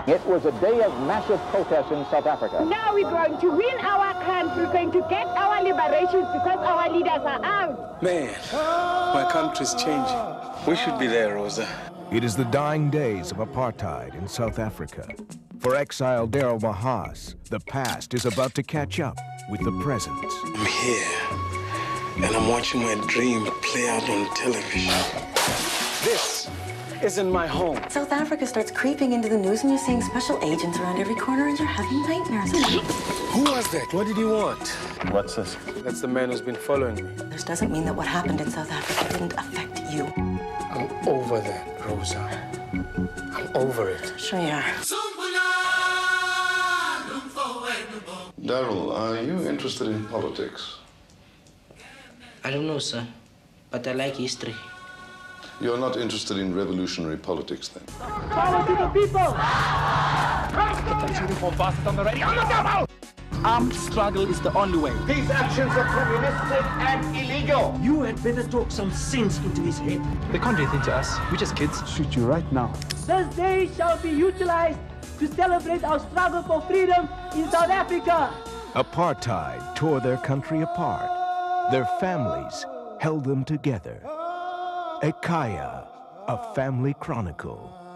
It was a day of massive protest in South Africa. Now we're going to win our country. We're going to get our liberations because our leaders are out. Man, my country's changing. We should be there, Rosa. It is the dying days of apartheid in South Africa. For exile Darryl Malgas, the past is about to catch up with the present. I'm here, and I'm watching my dream play out on television. This isn't my home. South Africa starts creeping into the news and you're seeing special agents around every corner and you're having nightmares. Who was that? What did he want? What's this? That's the man who's been following me. This doesn't mean that what happened in South Africa didn't affect you. I'm over that, Rosa. I'm over it. Sure you are. Darryl, are you interested in politics? I don't know, sir, but I like history. You're not interested in revolutionary politics, then? Power to the people! Armed struggle is the only way. These actions are communistic and illegal. You had better talk some sense into his head. They can't do anything to us. We're just kids. Shoot you right now. This day shall be utilized to celebrate our struggle for freedom in South Africa. Apartheid tore their country apart. Their families held them together. Ekhaya, a family chronicle.